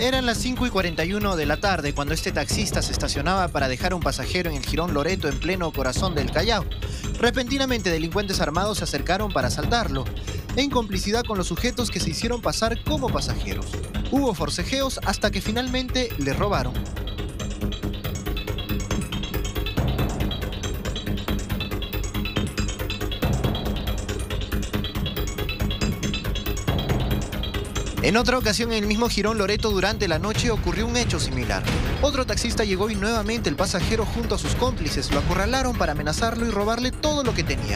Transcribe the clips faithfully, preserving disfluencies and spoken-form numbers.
Eran las cinco y cuarenta y uno de la tarde cuando este taxista se estacionaba para dejar a un pasajero en el Jirón Loreto en pleno corazón del Callao. Repentinamente delincuentes armados se acercaron para asaltarlo, en complicidad con los sujetos que se hicieron pasar como pasajeros. Hubo forcejeos hasta que finalmente le robaron. En otra ocasión, en el mismo Jirón Loreto, durante la noche ocurrió un hecho similar. Otro taxista llegó y nuevamente el pasajero junto a sus cómplices lo acorralaron para amenazarlo y robarle todo lo que tenía.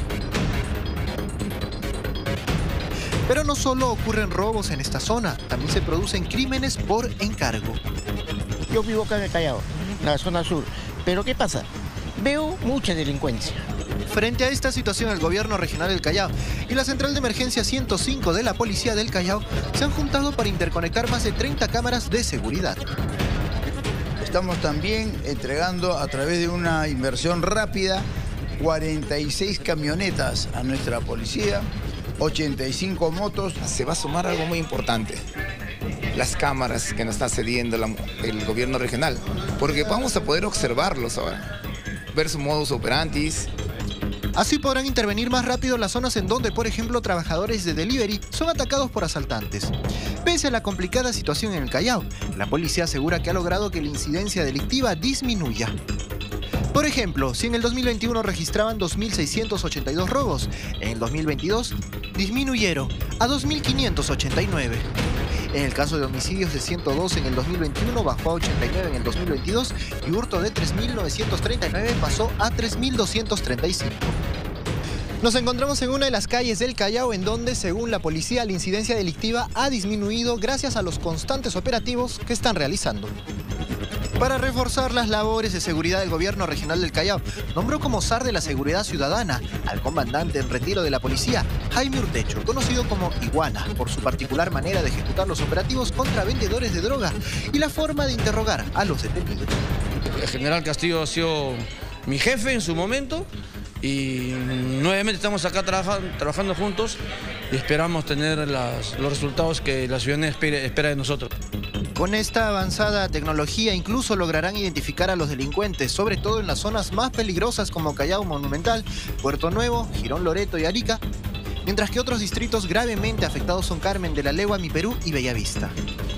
Pero no solo ocurren robos en esta zona, también se producen crímenes por encargo. Yo vivo acá en el Callao, en la zona sur, pero ¿qué pasa? Veo mucha delincuencia. Frente a esta situación, el gobierno regional del Callao y la central de emergencia ciento cinco de la policía del Callao se han juntado para interconectar más de treinta cámaras de seguridad. Estamos también entregando a través de una inversión rápida cuarenta y seis camionetas a nuestra policía, ochenta y cinco motos. Se va a sumar algo muy importante, las cámaras que nos está cediendo la, el gobierno regional, porque vamos a poder observarlos ahora, ver su modus operandi. Así podrán intervenir más rápido las zonas en donde, por ejemplo, trabajadores de delivery son atacados por asaltantes. Pese a la complicada situación en el Callao, la policía asegura que ha logrado que la incidencia delictiva disminuya. Por ejemplo, si en el dos mil veintiuno registraban dos mil seiscientos ochenta y dos robos, en el dos mil veintidós disminuyeron a dos mil quinientos ochenta y nueve. En el caso de homicidios de ciento dos en el dos mil veintiuno bajó a ochenta y nueve en el dos mil veintidós y hurto de tres mil novecientos treinta y nueve pasó a tres mil doscientos treinta y cinco. Nos encontramos en una de las calles del Callao en donde, según la policía, la incidencia delictiva ha disminuido gracias a los constantes operativos que están realizando. Para reforzar las labores de seguridad del gobierno regional del Callao, nombró como zar de la seguridad ciudadana al comandante en retiro de la policía, Jaime Urtecho, conocido como Iguana, por su particular manera de ejecutar los operativos contra vendedores de droga y la forma de interrogar a los detenidos. El general Castillo ha sido mi jefe en su momento y nuevamente estamos acá trabaja, trabajando juntos y esperamos tener las, los resultados que la ciudadanía espera, espera de nosotros. Con esta avanzada tecnología incluso lograrán identificar a los delincuentes, sobre todo en las zonas más peligrosas como Callao Monumental, Puerto Nuevo, Jirón Loreto y Arica, mientras que otros distritos gravemente afectados son Carmen de la Legua, Mi Perú y Bellavista.